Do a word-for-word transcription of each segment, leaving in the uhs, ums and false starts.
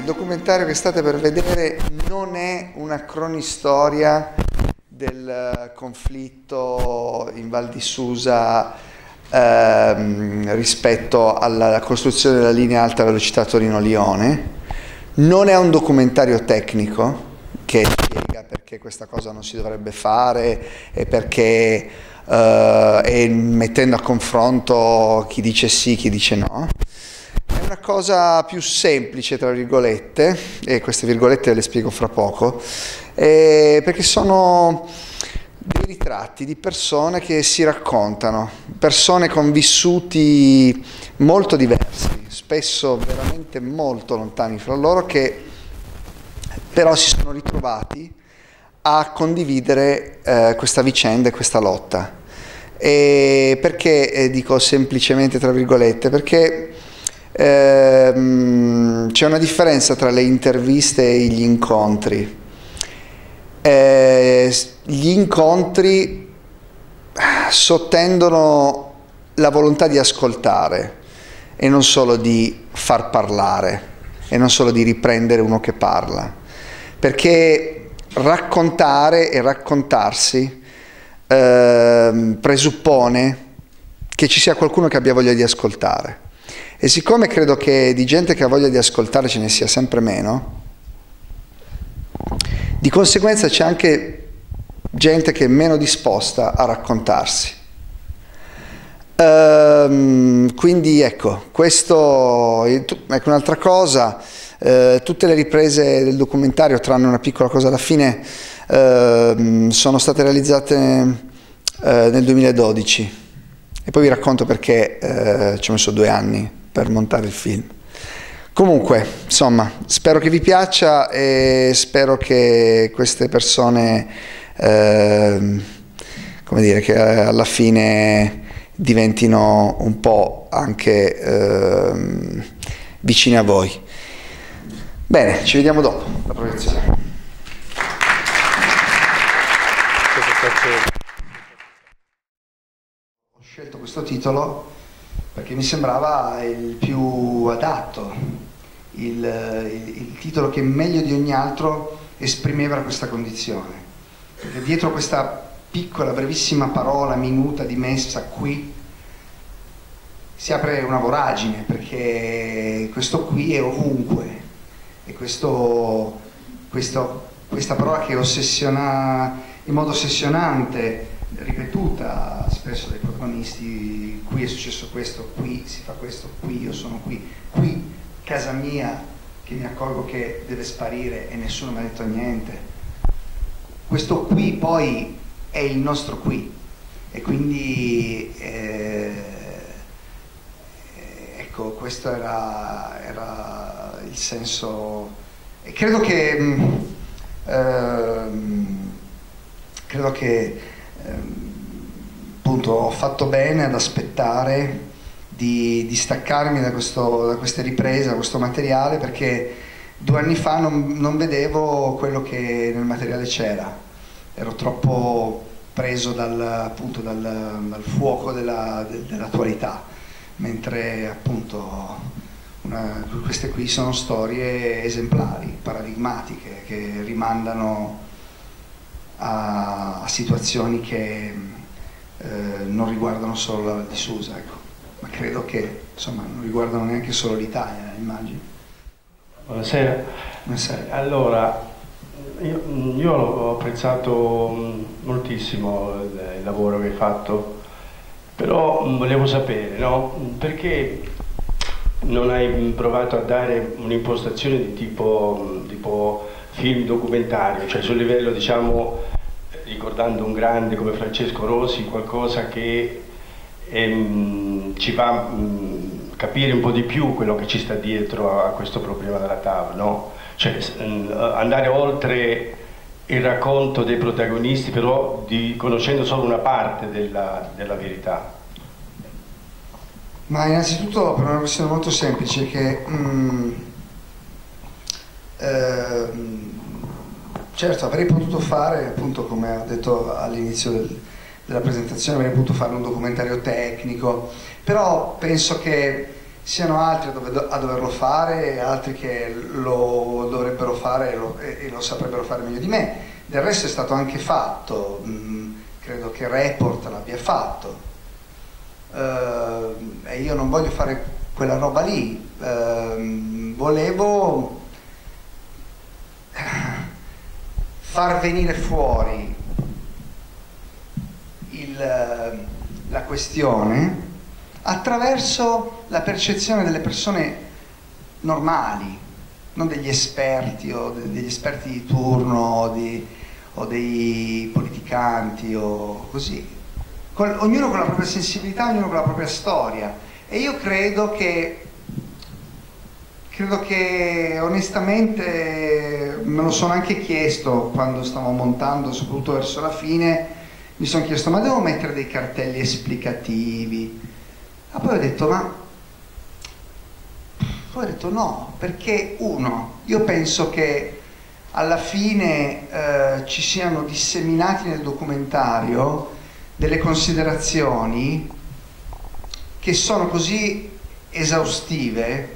documentario che state per vedere non è una cronistoria del conflitto in Val di Susa ehm, rispetto alla costruzione della linea alta velocità Torino-Lione, non è un documentario tecnico che spiega perché questa cosa non si dovrebbe fare e perché eh, e mettendo a confronto chi dice sì, chi dice no. È una cosa più semplice, tra virgolette, e queste virgolette le spiego fra poco, eh, perché sono dei ritratti di persone che si raccontano, persone con vissuti molto diversi, spesso veramente molto lontani fra loro, che però si sono ritrovati a condividere eh, questa vicenda e questa lotta. E perché eh, dico semplicemente tra virgolette? Perché ehm, c'è una differenza tra le interviste e gli incontri. Eh, gli incontri sottendono la volontà di ascoltare e non solo di far parlare e non solo di riprendere uno che parla, perché raccontare e raccontarsi eh, presuppone che ci sia qualcuno che abbia voglia di ascoltare, e siccome credo che di gente che ha voglia di ascoltare ce ne sia sempre meno, di conseguenza c'è anche gente che è meno disposta a raccontarsi. Ehm, quindi ecco, questo è ecco, un'altra cosa. Eh, tutte le riprese del documentario, tranne una piccola cosa alla fine, eh, sono state realizzate eh, nel duemiladodici, e poi vi racconto perché eh, ci ho messo due anni per montare il film. Comunque, insomma, spero che vi piaccia e spero che queste persone, eh, come dire, che alla fine diventino un po' anche eh, vicine a voi. Bene, ci vediamo dopo la proiezione. Ho scelto questo titolo perché mi sembrava il più adatto, il, il, il titolo che meglio di ogni altro esprimeva questa condizione. Perché dietro questa piccola, brevissima parola minuta di messa qui si apre una voragine, perché questo qui è ovunque. E questo, questo, questa parola che ossessiona in modo ossessionante, ripetuta spesso dai protagonisti: qui è successo questo, qui si fa questo, qui io sono qui, qui casa mia che mi accorgo che deve sparire e nessuno mi ha detto niente. Questo qui poi è il nostro qui, e quindi eh, ecco, questo era, era il senso. E credo che mh, ehm, credo che ehm, appunto ho fatto bene ad aspettare di, di staccarmi da, questo, da queste riprese, da questo materiale, perché due anni fa non, non vedevo quello che nel materiale c'era, ero troppo preso dal, appunto, dal, dal fuoco della, de, dell'attualità, mentre appunto una, queste qui sono storie esemplari, paradigmatiche, che rimandano a, a situazioni che eh, non riguardano solo la Val di Susa, ecco. Ma credo che insomma non riguardano neanche solo l'Italia, immagino. Buonasera. Buonasera. Allora, io, io ho apprezzato moltissimo il, il lavoro che hai fatto, però volevo sapere, no? Perché non hai provato a dare un'impostazione di tipo, tipo film documentario, cioè sul livello, diciamo, ricordando un grande come Francesco Rosi, qualcosa che ehm, ci fa mh, capire un po' di più quello che ci sta dietro a questo problema della T A V, no? Cioè mh, andare oltre il racconto dei protagonisti, però di, conoscendo solo una parte della, della verità. Ma innanzitutto per una questione molto semplice, che mm, ehm, certo avrei potuto fare, appunto come ho detto all'inizio del, della presentazione, avrei potuto fare un documentario tecnico, però penso che siano altri a, dove, a doverlo fare e altri che lo dovrebbero fare e lo, e, e lo saprebbero fare meglio di me. Del resto è stato anche fatto, mh, credo che Report l'abbia fatto, uh, e io non voglio fare quella roba lì, uh, volevo far venire fuori il, la questione attraverso la percezione delle persone normali, non degli esperti o de, degli esperti di turno o, di, o dei politicanti o così. Con, ognuno con la propria sensibilità, ognuno con la propria storia. E io credo che, credo che onestamente, me lo sono anche chiesto quando stavo montando, soprattutto verso la fine, mi sono chiesto, ma devo mettere dei cartelli esplicativi? Ma poi ho detto, ma poi ho detto no, perché uno, io penso che alla fine eh, ci siano disseminati nel documentario delle considerazioni che sono così esaustive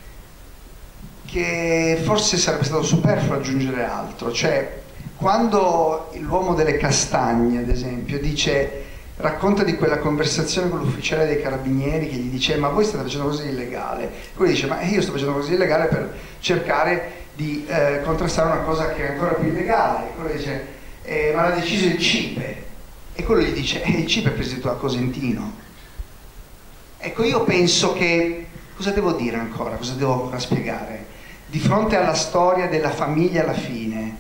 che forse sarebbe stato superfluo aggiungere altro. Cioè, quando l'uomo delle castagne, ad esempio, dice, racconta di quella conversazione con l'ufficiale dei carabinieri che gli dice ma voi state facendo così illegale, e quello dice ma io sto facendo così illegale per cercare di eh, contrastare una cosa che è ancora più illegale, e quello dice eh, ma l'ha deciso il CIPE, e quello gli dice eh, il CIPE è presieduto a Cosentino. Ecco, io penso che, cosa devo dire ancora, cosa devo ancora spiegare di fronte alla storia della famiglia alla fine,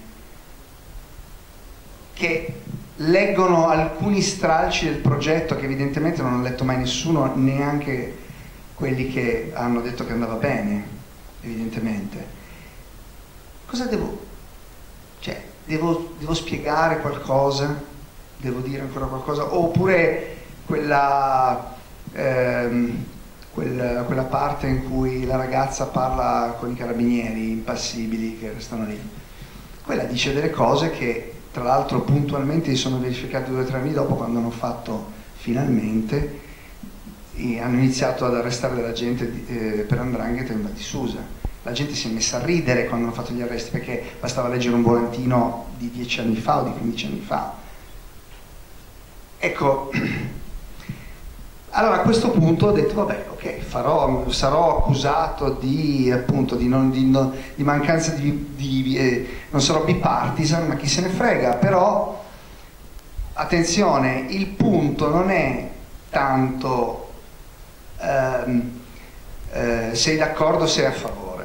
che leggono alcuni stralci del progetto che evidentemente non ha letto mai nessuno, neanche quelli che hanno detto che andava bene, evidentemente. Cosa devo, cioè, devo, devo spiegare qualcosa? Devo dire ancora qualcosa? Oppure quella, ehm, quella, quella parte in cui la ragazza parla con i carabinieri impassibili che restano lì, quella dice delle cose che tra l'altro puntualmente si sono verificate due o tre anni dopo, quando hanno fatto finalmente, e hanno iniziato ad arrestare della gente di, eh, per 'ndrangheta in Val di Susa. La gente si è messa a ridere quando hanno fatto gli arresti, perché bastava leggere un volantino di dieci anni fa o di quindici anni fa. Ecco, allora a questo punto ho detto vabbè, ok, farò, sarò accusato di, appunto, di, non, di, no, di mancanza di, di eh, non sarò bipartisan, ma chi se ne frega. Però attenzione, il punto non è tanto ehm, eh, sei d'accordo o sei a favore.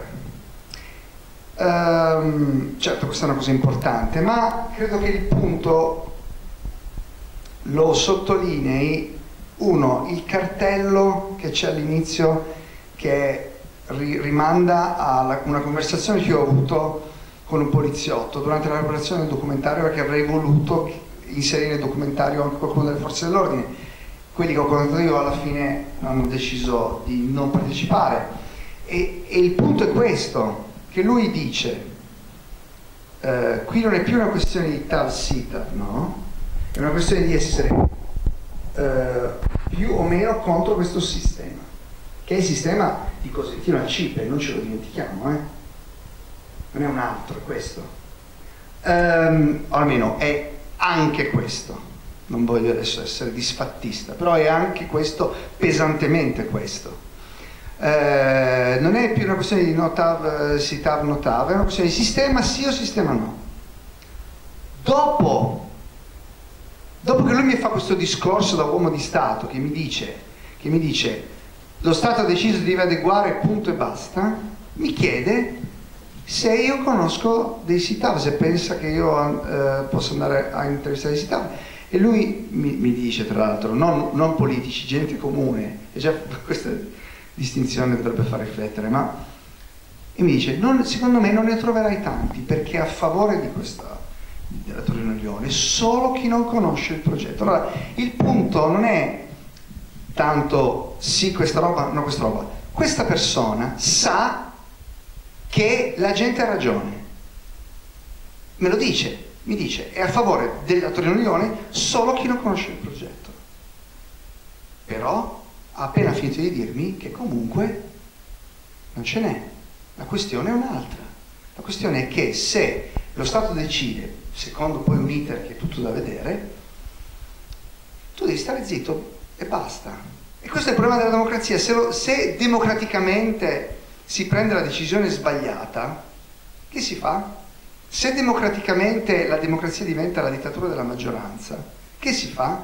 Ehm, certo, questa è una cosa importante, ma credo che il punto lo sottolinei, uno, il cartello che c'è all'inizio, che ri rimanda a una conversazione che ho avuto con un poliziotto durante la lavorazione del documentario, perché avrei voluto inserire nel documentario anche qualcuno delle forze dell'ordine. Quelli che ho contattato io alla fine hanno deciso di non partecipare, e, e il punto è questo, che lui dice eh, qui non è più una questione di tal sì tal no, è una questione di essere Uh, più o meno contro questo sistema, che è il sistema di Cosentino al CIPE, non ce lo dimentichiamo, eh? Non è un altro, è questo. Um, o almeno è anche questo, non voglio adesso essere disfattista, però è anche questo, pesantemente questo. Uh, non è più una questione di notav, sì tav, notav, è una questione di sistema sì o sistema no. Dopo Dopo che lui mi fa questo discorso da uomo di Stato, che mi dice, che mi dice lo Stato ha deciso di adeguare punto e basta, mi chiede se io conosco dei sì tav, se pensa che io eh, possa andare a intervistare dei sì tav. E lui mi, mi dice, tra l'altro, non, non politici, gente comune, e già questa distinzione dovrebbe far riflettere, ma e mi dice, non, secondo me non ne troverai tanti, perché a favore di questa della Torino Lione solo chi non conosce il progetto. Allora il punto non è tanto sì questa roba, no questa roba, questa persona sa che la gente ha ragione, me lo dice, mi dice è a favore della Torino Lione solo chi non conosce il progetto, però ha appena finito di dirmi che comunque Non ce n'è. La questione è un'altra. La questione è che se lo Stato decide, secondo poi un iter che è tutto da vedere, tu devi stare zitto e basta. E questo è il problema della democrazia. Se, lo, se democraticamente si prende la decisione sbagliata, che si fa? Se democraticamente la democrazia diventa la dittatura della maggioranza, che si fa?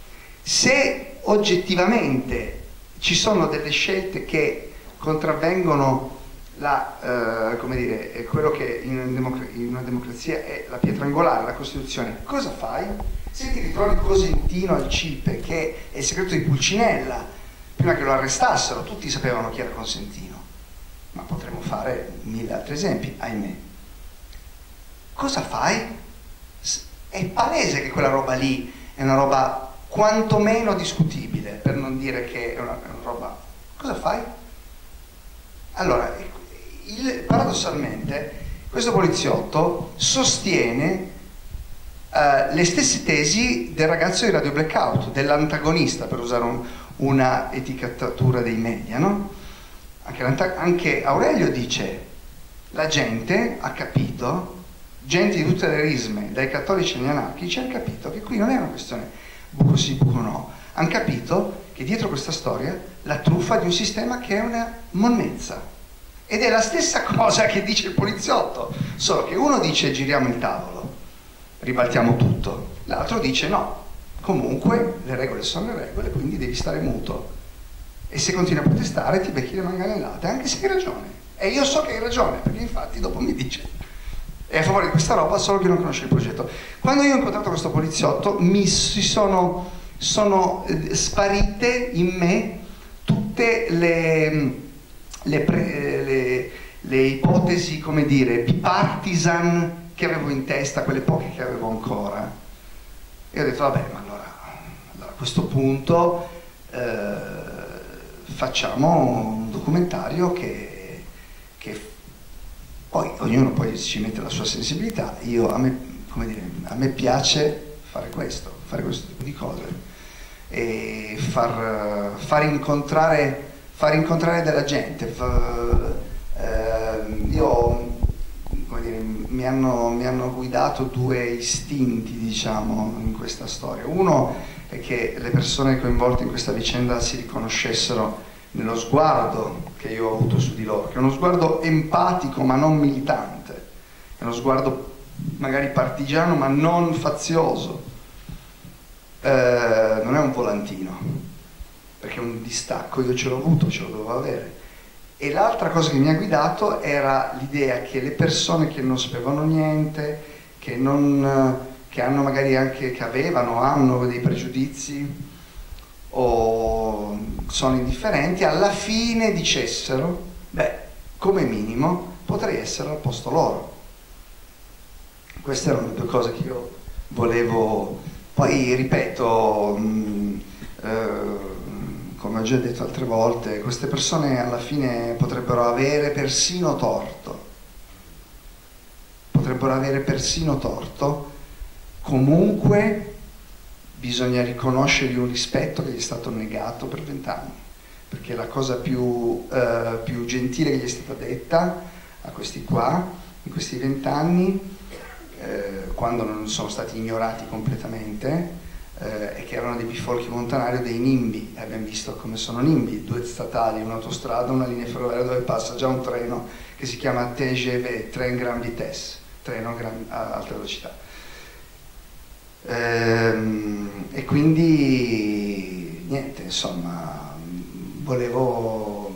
Se oggettivamente ci sono delle scelte che contravvengono la, eh, come dire, quello che in una, democ- in una democrazia è la pietra angolare, la Costituzione, cosa fai? Se ti ritrovi Cosentino al CIPE, che è il segreto di Pulcinella, prima che lo arrestassero, tutti sapevano chi era Cosentino, ma potremmo fare mille altri esempi, ahimè. Cosa fai? È palese che quella roba lì è una roba quantomeno discutibile, per non dire che è una, è una roba... Cosa fai? Allora, il, paradossalmente, questo poliziotto sostiene uh, le stesse tesi del ragazzo di Radio Blackout, dell'antagonista, per usare un, una etichettatura dei media, no? Anche, anche Aurelio dice, la gente ha capito, gente di tutte le risme, dai cattolici agli anarchici, hanno capito che qui non è una questione buco sì, buco no, hanno capito che dietro questa storia la truffa di un sistema che è una monnezza. Ed è la stessa cosa che dice il poliziotto, solo che uno dice giriamo il tavolo, ribaltiamo tutto, l'altro dice no, comunque le regole sono le regole, quindi devi stare muto. E se continui a protestare ti becchi le manganellate, anche se hai ragione. E io so che hai ragione, perché infatti dopo mi dice è a favore di questa roba, solo che non conosce il progetto. Quando io ho incontrato questo poliziotto mi si sono, sono eh, sparite in me tutte le, le, pre, le, le ipotesi, come dire, bipartisan che avevo in testa, quelle poche che avevo ancora. E ho detto vabbè, ma allora, allora a questo punto eh, facciamo un documentario che, che poi ognuno poi ci mette la sua sensibilità. Io, a me, come dire, a me piace fare questo, fare questo tipo di cose e far, far, incontrare, far incontrare della gente. Far, eh, io, come dire, mi hanno, mi hanno guidato due istinti, diciamo, in questa storia. Uno è che le persone coinvolte in questa vicenda si riconoscessero nello sguardo che io ho avuto su di loro, che è uno sguardo empatico ma non militante, è uno sguardo magari partigiano ma non fazioso, eh, non è un volantino, perché un distacco io ce l'ho avuto, ce lo dovevo avere. E l'altra cosa che mi ha guidato era l'idea che le persone che non sapevano niente, che, non, che hanno magari anche, che avevano, hanno dei pregiudizi o sono indifferenti, alla fine dicessero, beh, come minimo potrei essere al posto loro. Queste erano le due cose che io volevo. Poi ripeto, mh, eh, come ho già detto altre volte, queste persone alla fine potrebbero avere persino torto, potrebbero avere persino torto, comunque bisogna riconoscergli un rispetto che gli è stato negato per vent'anni, perché la cosa più, eh, più gentile che gli è stata detta a questi qua, in questi vent'anni, eh, quando non sono stati ignorati completamente, eh, è che erano dei bifolchi montanari o dei nimbi, e abbiamo visto come sono nimbi, due statali, un'autostrada, una linea ferroviaria dove passa già un treno che si chiama T G V, Train Grand Vitesse, treno gran, a alta velocità. Ehm, e quindi niente, insomma, volevo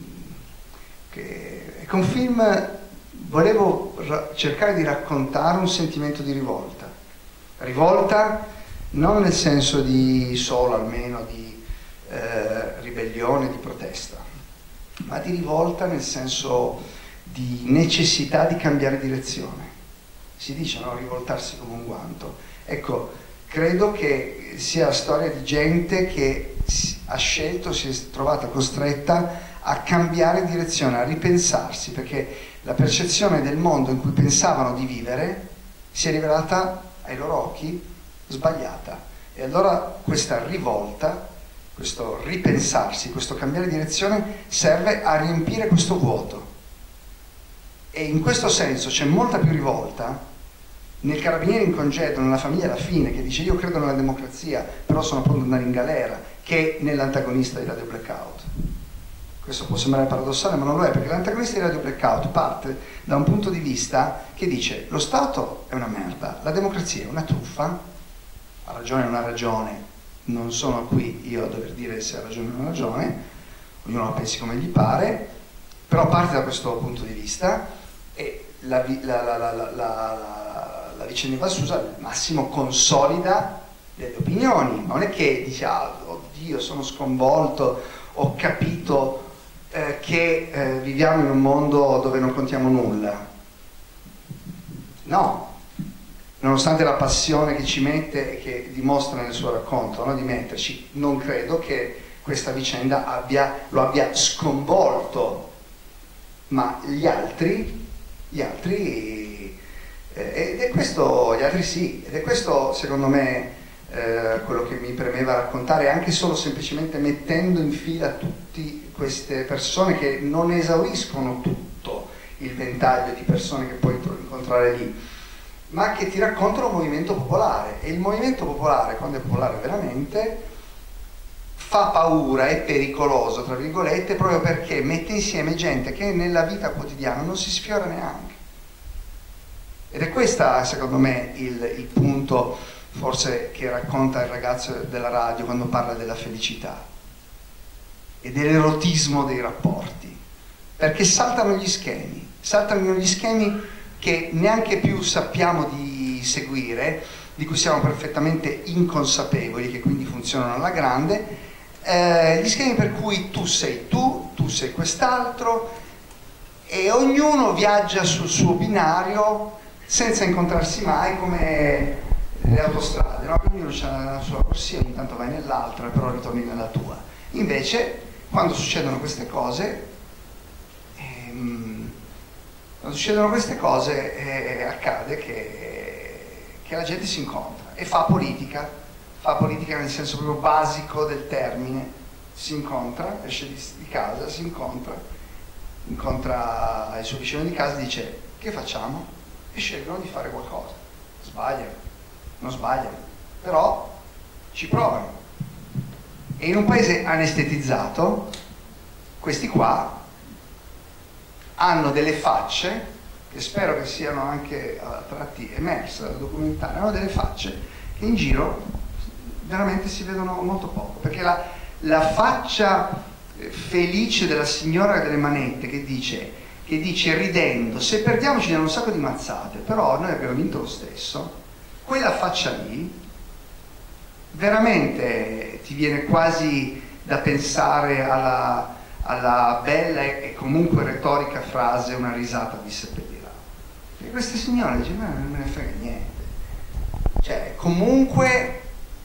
che ecco, un film, volevo cercare di raccontare un sentimento di rivolta, rivolta non nel senso di solo, almeno di eh, ribellione, di protesta, ma di rivolta nel senso di necessità di cambiare direzione. Si dice, no, rivoltarsi come un guanto. Ecco, credo che sia la storia di gente che ha scelto, si è trovata costretta a cambiare direzione, a ripensarsi, perché la percezione del mondo in cui pensavano di vivere si è rivelata ai loro occhi sbagliata. E allora questa rivolta, questo ripensarsi, questo cambiare direzione serve a riempire questo vuoto. E in questo senso c'è molta più rivolta nel carabiniere in congedo, nella famiglia alla fine, che dice io credo nella democrazia, però sono pronto ad andare in galera, che nell'antagonista di Radio Blackout. Questo può sembrare paradossale, ma non lo è, perché l'antagonista di Radio Blackout parte da un punto di vista che dice lo Stato è una merda, la democrazia è una truffa, ha ragione o non ha ragione, non sono qui io a dover dire se ha ragione o non ha ragione, ognuno la pensi come gli pare, però parte da questo punto di vista e la, la, la, la, la, la, la vicenda di Val Susa al massimo consolida delle opinioni, ma non è che dice ah, oddio sono sconvolto, ho capito eh, che eh, viviamo in un mondo dove non contiamo nulla. No, nonostante la passione che ci mette e che dimostra nel suo racconto, no, di metterci, non credo che questa vicenda abbia, lo abbia sconvolto, ma gli altri, gli altri, eh, ed è questo, gli altri sì, ed è questo secondo me eh, quello che mi premeva raccontare, anche solo semplicemente mettendo in fila tutte queste persone che non esauriscono tutto il ventaglio di persone che puoi incontrare lì, ma che ti raccontano un movimento popolare, e il movimento popolare, quando è popolare veramente, fa paura, è pericoloso, tra virgolette, proprio perché mette insieme gente che nella vita quotidiana non si sfiora neanche. Ed è questo, secondo me, il, il punto, forse, che racconta il ragazzo della radio quando parla della felicità e dell'erotismo dei rapporti, perché saltano gli schemi, saltano gli schemi che neanche più sappiamo di seguire, di cui siamo perfettamente inconsapevoli, che quindi funzionano alla grande, eh, gli schemi per cui tu sei tu, tu sei quest'altro, e ognuno viaggia sul suo binario senza incontrarsi mai, come le autostrade, no? Ognuno ha la sua corsia, ogni tanto vai nell'altra, però ritorni nella tua. Invece, quando succedono queste cose, ehm, quando succedono queste cose eh, accade che, che la gente si incontra e fa politica, fa politica nel senso proprio basico del termine, si incontra, esce di, di casa, si incontra, incontra il suo vicino di casa e dice che facciamo? E scelgono di fare qualcosa, sbagliano, non sbagliano, però ci provano. E in un paese anestetizzato, questi qua hanno delle facce, che spero che siano anche a tratti emerse dal documentario, hanno delle facce che in giro veramente si vedono molto poco, perché la, la faccia felice della signora delle manette che dice, che dice ridendo, se perdiamo ci diamo un sacco di mazzate, però noi abbiamo vinto lo stesso, quella faccia lì veramente ti viene quasi da pensare alla, alla bella e comunque retorica frase una risata vi seppellirà. E queste signore dicono ma non me ne frega niente, cioè comunque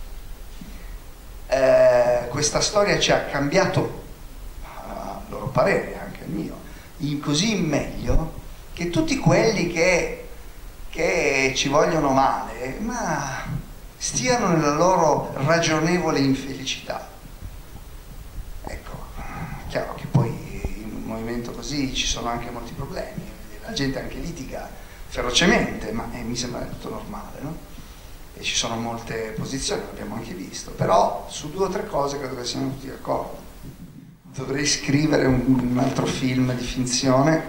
eh, questa storia ci ha cambiato, a loro parere, anche il mio, in così in meglio, che tutti quelli che, che ci vogliono male ma stiano nella loro ragionevole infelicità. Ecco, chiaro che poi in un movimento così ci sono anche molti problemi, la gente anche litiga ferocemente, ma eh, mi sembra tutto normale, no? E ci sono molte posizioni, l'abbiamo anche visto, però su due o tre cose credo che siamo tutti d'accordo. Dovrei scrivere un, un altro film di finzione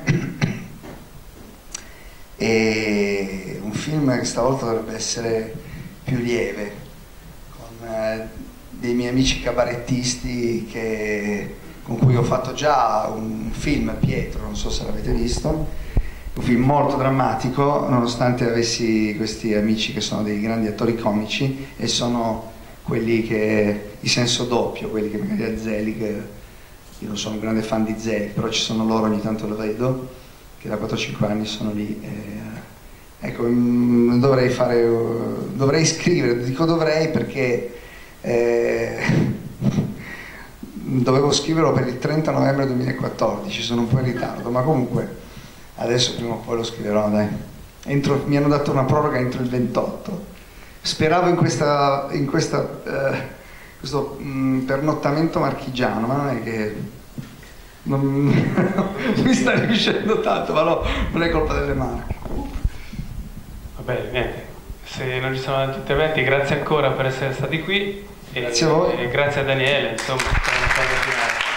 e un film che stavolta dovrebbe essere più lieve, con eh, dei miei amici cabarettisti che, con cui ho fatto già un film, Pietro, non so se l'avete visto, un film molto drammatico, nonostante avessi questi amici che sono dei grandi attori comici e sono quelli che, di senso doppio, quelli che magari a Zelig, io non sono un grande fan di Zelig, però ci sono loro, ogni tanto lo vedo, che da quattro cinque anni sono lì. E, ecco, dovrei fare, dovrei scrivere, dico dovrei perché eh, dovevo scriverlo per il trenta novembre duemilaquattordici, sono un po' in ritardo, ma comunque adesso prima o poi lo scriverò, dai. Entro, mi hanno dato una proroga entro il ventotto. Speravo in questa, in questa eh, questo mh, pernottamento marchigiano, ma non è che non, mi sta riuscendo tanto, ma no, non è colpa delle Marche. Va bene, niente, se non ci sono altri interventi, grazie ancora per essere stati qui. Grazie a voi. E grazie a Daniele, insomma, per una cosa finale.